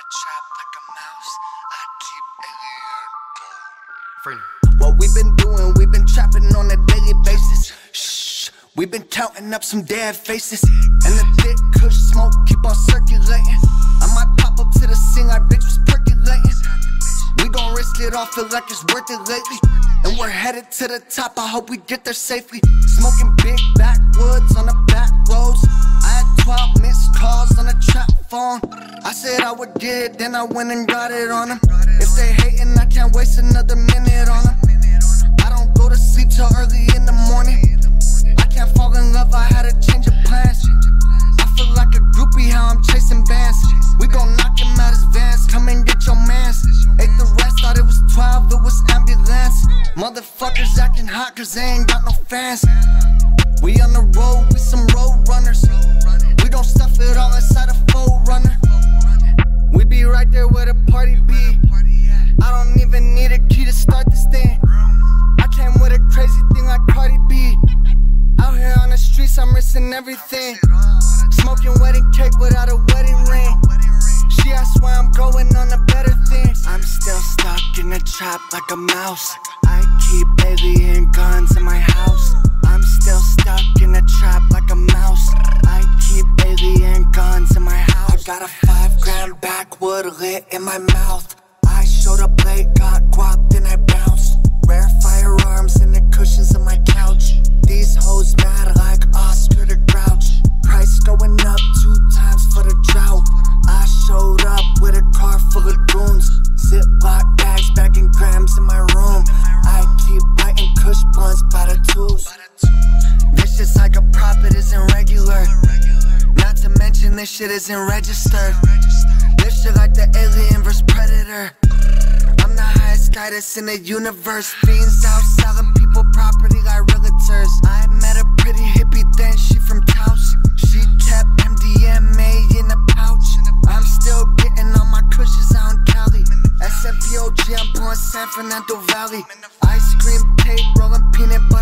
trap like a mouse. I keep alien. Freedom. What we've been doing, we've been trapping on a daily basis. Shh, we've been counting up some dead faces. And the thick kush smoke keep on circulating. I might pop up to the scene like bitch was percolating. We gon' risk it all, feel like it's worth it lately. And we're headed to the top, I hope we get there safely. Smoking big backwoods on the back roads. I had 12 missed calls on the trap phone. I said I would get it, then I went and got it on them. If they hating, I can't waste another minute on them. I don't go to sleep till early in the morning. I can't fall in love, I had a change of plans. I feel like a groupie how I'm chasing bands. We gon' knock him out his vans, come and get your mans. Ate the rest, thought it was 12, it was ambulance. Motherfuckers acting hot cause they ain't got no fans. We on the road, we some road runners. We don't stuff it all inside a 4Runner. We be right there where the party be. I don't even need a key to start this thing. I came with a crazy thing like Cardi B. Out here on the streets, I'm risking everything. Smoking wedding cake without a wedding ring. She asked where I'm going on the better things. I'm still stuck in the trap like a mouse. I keep alien guns in my house. I'm still stuck in the trap like a mouse. I keep alien guns in my house. I got a 5-gram backwood lit in my mouth. I showed up late, got guap, then I bounced. Rare firearms in the cushions of my couch. These hoes mad like Oscar the Grouch. Price going up 2 times for the drought. I showed up with a car full of goons. Ziploc bags, bagging grams in my room. I keep biting kush blunts by the tools. This shit's like a profit isn't regular. Not to mention this shit isn't registered. This shit like the alien vs predator. I'm the highest guy that's in the universe. Fiends out selling people property like realtors. I met a pretty hippie then, she from Taos. She kept MDMA in the pouch. I'm still getting all my cushions out in Cali. SFVOG, I'm born San Fernando Valley. Ice cream tape, rolling peanut butter.